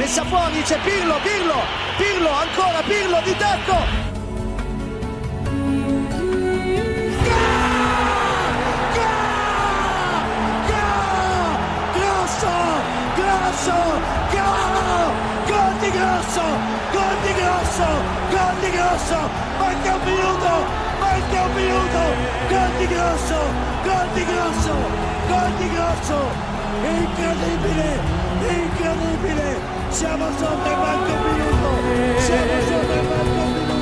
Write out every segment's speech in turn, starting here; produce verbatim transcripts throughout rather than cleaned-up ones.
messa fuori, c'è Pirlo, Pirlo, Pirlo, ancora Pirlo di tacco. Grosso, gol, gol di Grosso, gol di Grosso, gol di Grosso, manca un minuto, manca un minuto, gol di Grosso, gol di Grosso, gol di Grosso, incredibile, incredibile, siamo sotto e manca un minuto, siamo sotto e manca un minuto.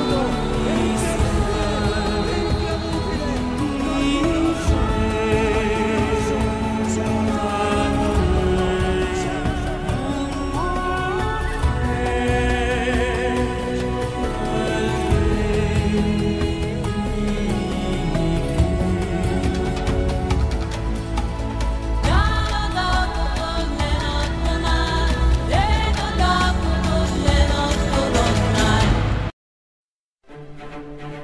Thank you.